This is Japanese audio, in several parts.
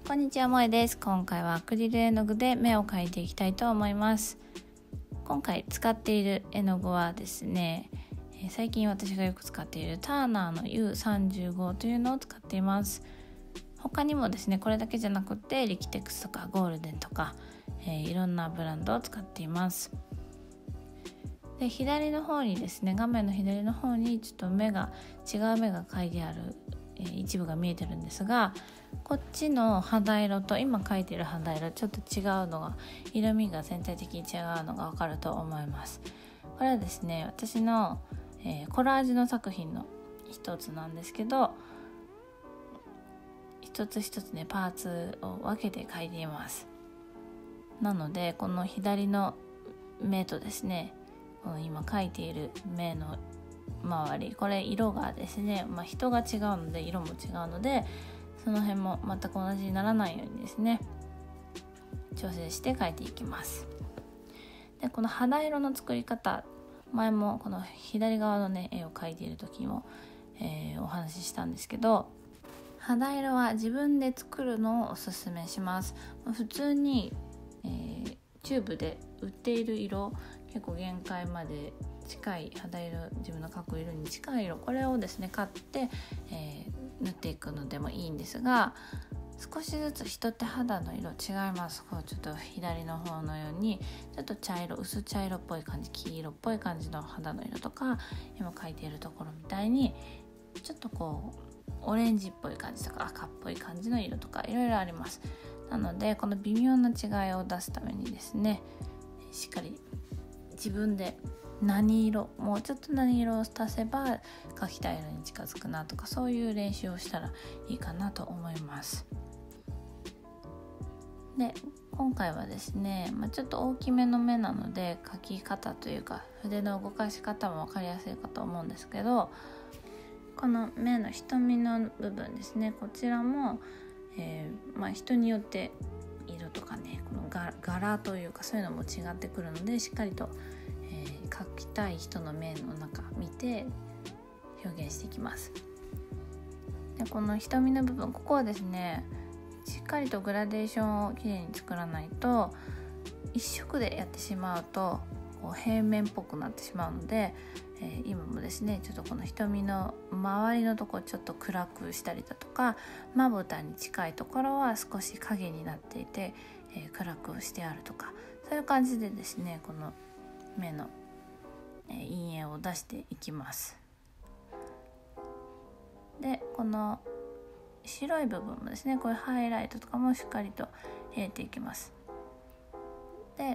こんにちは、萌です。今回はアクリル絵の具で目を描いていきたいと思います。今回使っている絵の具はですね、最近私がよく使っているターナーの U35 というのを使っています。他にもですね、これだけじゃなくてリキテックスとかゴールデンとか、いろんなブランドを使っています。で、左の方にですね、画面の左の方にちょっと違う目が描いてある一部が見えてるんですが、こっちの肌色と今描いている肌色ちょっと違うのが、色味が全体的に違うのがわかると思います。これはですね、私の、コラージュの作品の一つなんですけど、一つ一つねパーツを分けて描いています。なのでこの左の目とですね、この今描いている目の周り、これ色がですね、人が違うので色も違うので、その辺も全く同じにならないようにですね調整して描いていきます。で、この肌色の作り方、前もこの左側のね絵を描いている時も、お話ししたんですけど、肌色は自分で作るのをおすすめします。普通に、チューブで売っている色、結構限界まで近い肌色、自分の描く色に近い色、これをですね買って、塗っていくのでもいいんですが、少しずつ人って肌の色違います。こうちょっと左の方のようにちょっと茶色、薄茶色っぽい感じ、黄色っぽい感じの肌の色とか、今描いているところみたいにちょっとこうオレンジっぽい感じとか赤っぽい感じの色とかいろいろあります。なのでこの微妙な違いを出すためにですね、しっかり自分で何色、もうちょっと何色を足せば描きたい色に近づくなとか、そういう練習をしたらいいかなと思います。で、今回はですね、ちょっと大きめの目なので描き方というか筆の動かし方も分かりやすいかと思うんですけど、この目の瞳の部分ですね、こちらも、人によって色とかね、この柄というかそういうのも違ってくるので、しっかりと、描きたい人の目の中見て表現していきます。で、この瞳の部分、ここはですね、しっかりとグラデーションをきれいに作らないと、一色でやってしまうとこう平面っぽくなってしまうので、今もですねちょっとこの瞳の周りのところちょっと暗くしたりだとか、まぶたに近いところは少し影になっていて、暗くしてあるとか、そういう感じでですね、この目の、陰影を出していきます。で、この白い部分もですね、こういうハイライトとかもしっかりと入れていきます。で、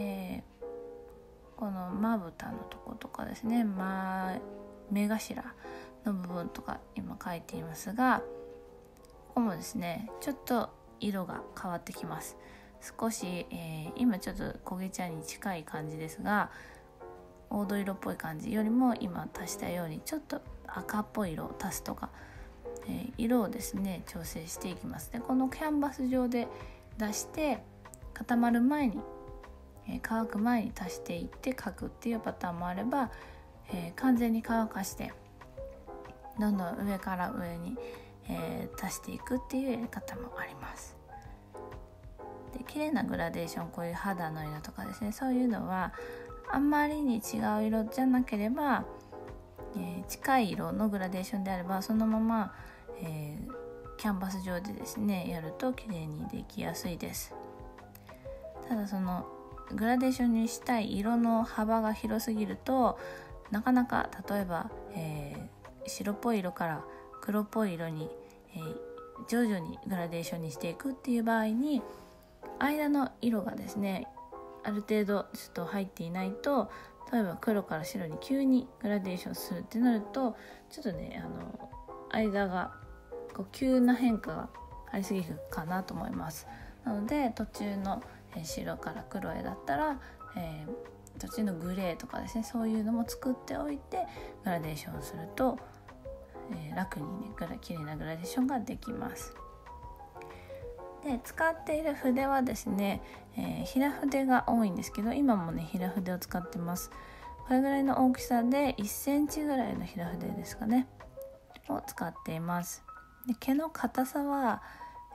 このまぶたのとことかですね、目頭の部分とか今描いていますが、ここもですねちょっと色が変わってきます。少し、今ちょっと焦げ茶に近い感じですが、黄土色っぽい感じよりも今足したようにちょっと赤っぽい色を足すとか、色をですね調整していきます。で、このキャンバス上で出して固まる前に、乾く前に足していって描くっていうパターンもあれば、完全に乾かしてどんどん上から上に、足していくっていうやり方もあります。で、綺麗なグラデーション、こういう肌の色とかですね、そういうのはあんまりに違う色じゃなければ、近い色のグラデーションであればそのまま、キャンバス上でですねやると綺麗にできやすいです。ただそのグラデーションにしたい色の幅が広すぎると、なかなか例えば、白っぽい色から黒っぽい色に、徐々にグラデーションにしていくっていう場合に、間の色がですねある程度ちょっと入っていないと、例えば黒から白に急にグラデーションするってなると、ちょっとね間がこう急な変化がありすぎるかなと思います。なので途中の白から黒へだったら、途中のグレーとかですね、そういうのも作っておいてグラデーションすると、楽にね綺麗なグラデーションができます。で、使っている筆はですね、平筆が多いんですけど、今もね平筆を使ってます。これぐらいの大きさで1センチぐらいの平筆ですかねを使っています。で、毛の硬さは、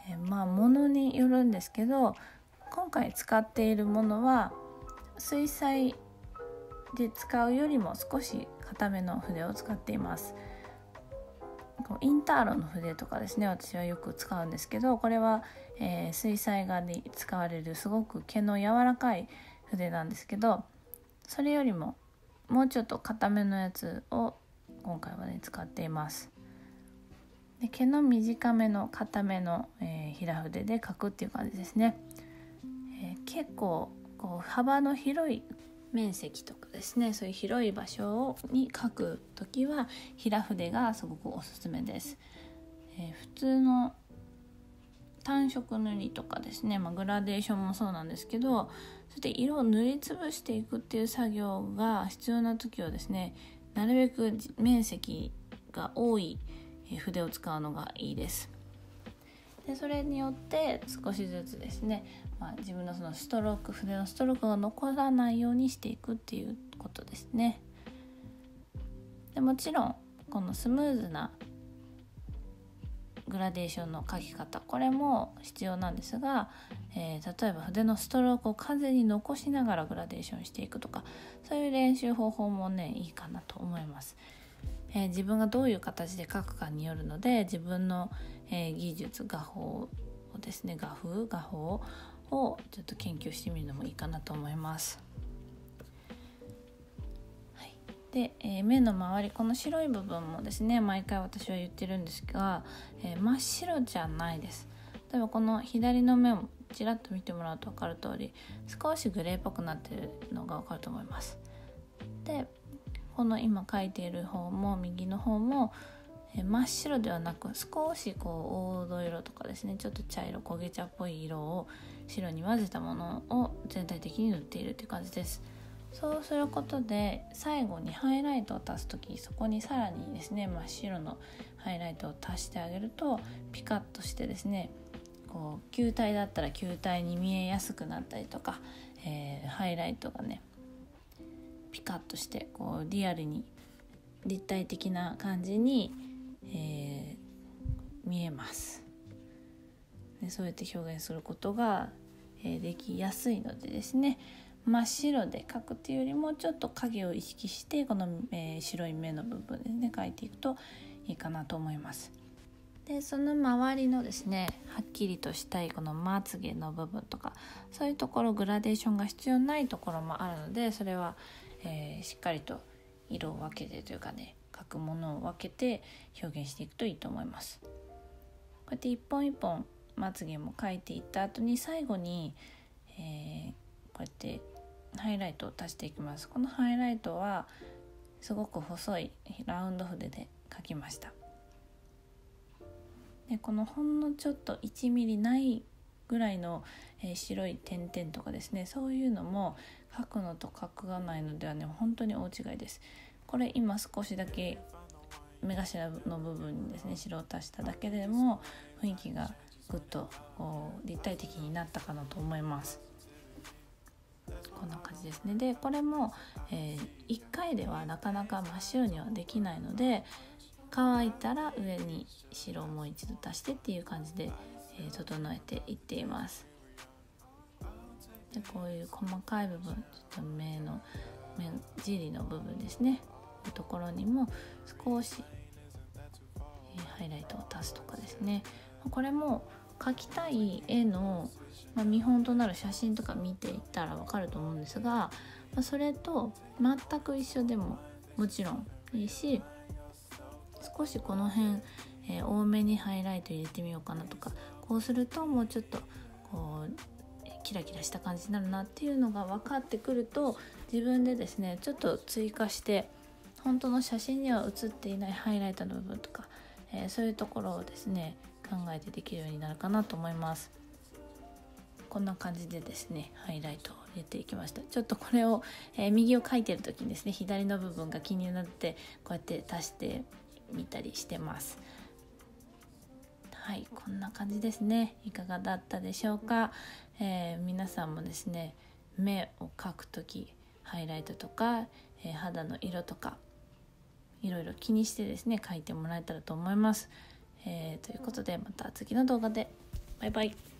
物によるんですけど、今回使っているものは水彩で使うよりも少し硬めの筆を使っています。インターロの筆とかですね、私はよく使うんですけど、これは、水彩画で使われるすごく毛の柔らかい筆なんですけど、それよりももうちょっと硬めのやつを今回はね使っています。で、毛の短めの硬めの、平筆で描くっていう感じですね。結構幅の広い面積とかですね、そういう広い場所に描くときは平筆がすごくおすすめです。普通の単色塗りとかですね、グラデーションもそうなんですけど、そして色を塗りつぶしていくっていう作業が必要な時はですね、なるべく面積が多い筆を使うのがいいです。で、それによって少しずつですね、自分のその筆のストロークが残らないようにしていくっていうことですね。で、もちろんこのスムーズなグラデーションの描き方、これも必要なんですが、例えば筆のストロークを完全に残しながらグラデーションしていくとか、そういう練習方法もねいいかなと思います。自分がどういう形で描くかによるので、自分の、技術、画法をですね、画法をちょっと研究してみるのもいいかなと思います。はい、で、目の周り、この白い部分もですね、毎回私は言ってるんですが、真っ白じゃないです。例えばこの左の目をちらっと見てもらうと分かる通り、少しグレーっぽくなっているのが分かると思います。で、この今描いている方も右の方も真っ白ではなく、少し黄土色とかですね、ちょっと茶色、焦げ茶っぽい色を白に混ぜたものを全体的に塗っているという感じです。そうすることで最後にハイライトを足すとき、そこにさらにですね真っ白のハイライトを足してあげるとピカッとしてですね、球体だったら球体に見えやすくなったりとか、ハイライトがねピカッとしてリアルに立体的な感じに、見えます。で、そうやって表現することが、できやすいのでですね、真っ白で描くっていうよりもちょっと影を意識してこの、白い目の部分でね描いていくといいかなと思います。で、その周りのですね、はっきりとしたいこのまつげの部分とか、そういうところグラデーションが必要ないところもあるので、それは、しっかりと色を分けてというかね、描くものを分けて表現していくといいと思います。こうやって一本一本まつげも描いていった後に最後に、こうやってハイライトを足していきます。このハイライトはすごく細いラウンド筆で描きました。で、このほんのちょっと1ミリないぐらいの、白い点々とかですね、そういうのも描くのと描かないのではね本当に大違いです。これ今少しだけ目頭の部分にですね白を足しただけでも雰囲気がぐっと立体的になったかなと思います。こんな感じですね。で、これも、1回ではなかなか真っ白にはできないので、乾いたら上に白をもう一度足してっていう感じで、整えていっています。で、こういう細かい部分、ちょっと目尻の部分ですね、こういうところにも少し、ハイライトを足すとかですね。これも描きたい絵の、見本となる写真とか見ていったら分かると思うんですが、それと全く一緒でももちろんいいし、少しこの辺、多めにハイライト入れてみようかなとか、こうするともうちょっとキラキラした感じになるなっていうのが分かってくると、自分でですねちょっと追加して本当の写真には写っていないハイライトの部分とか、そういうところをですね考えてできるようになるかなと思います。こんな感じでですねハイライトを入れていきました。ちょっとこれを、右を描いてる時にですね左の部分が気になってこうやって足してみたりしてます。はい、こんな感じですね。いかがだったでしょうか。皆さんもですね目を描くときハイライトとか、肌の色とかいろいろ気にしてですね描いてもらえたらと思います。ということでまた次の動画でバイバイ。